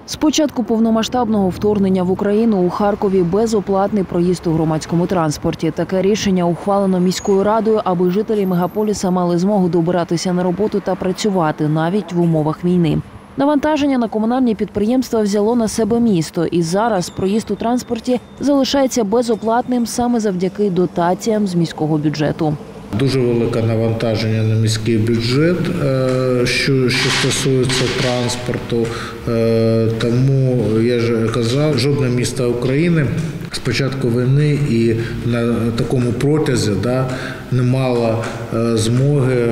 З початку повномасштабного вторгнення в Україну у Харкові безоплатний проїзд у громадському транспорті. Таке рішення ухвалено міською радою, аби жителі мегаполіса мали змогу добиратися на роботу та працювати навіть в умовах війни. Навантаження на комунальні підприємства взяло на себе місто, і зараз проїзд у транспорті залишається безоплатним саме завдяки дотаціям з міського бюджету. Дуже велике навантаження на міський бюджет, що стосується транспорту. Тому, я ж казав, жодне місто України з початку війни і на такому протязі не мало змоги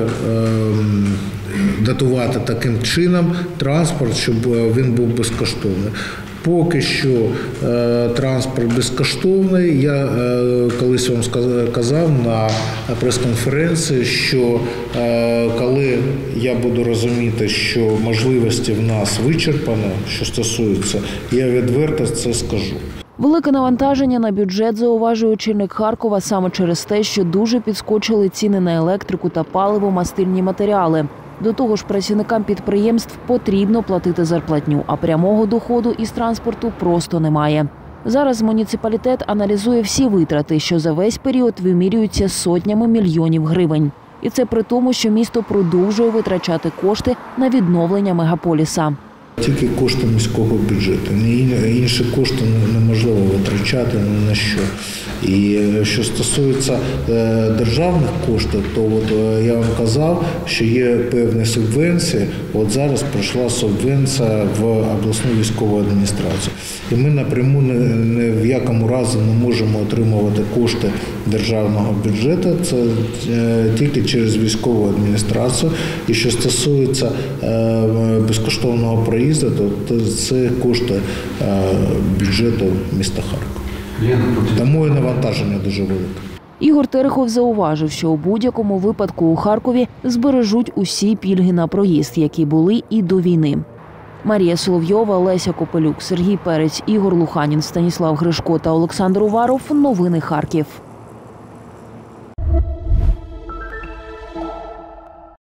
датувати таким чином транспорт, щоб він був безкоштовний. Поки що транспорт безкоштовний. Я колись вам казав на прес-конференції, що коли я буду розуміти, що можливості в нас вичерпані, що стосується, я відверто це скажу. Велике навантаження на бюджет, зауважує очільник Харкова, саме через те, що дуже підскочили ціни на електрику та паливо-мастильні матеріали. До того ж, працівникам підприємств потрібно платити зарплатню, а прямого доходу із транспорту просто немає. Зараз муніципалітет аналізує всі витрати, що за весь період вимірюються сотнями мільйонів гривень. І це при тому, що місто продовжує витрачати кошти на відновлення мегаполіса. Тільки кошти міського бюджету. Інші кошти неможливо витрачати ні на що. І що стосується державних коштів, то я вам казав, що є певні субвенції. Зараз прийшла субвенція в обласну військову адміністрацію. І ми напряму ні в якому разі не можемо отримувати кошти державного бюджету. Це тільки через військову адміністрацію. І що стосується безкоштовного проїзду, то це кошти бюджету міста Харкова. Тому і навантаження дуже велике. Ігор Терехов зауважив, що у будь-якому випадку у Харкові збережуть усі пільги на проїзд, які були і до війни. Марія Соловйова, Леся Копелюк, Сергій Перець, Ігор Луханін, Станіслав Гришко та Олександр Уваров. Новини Харків.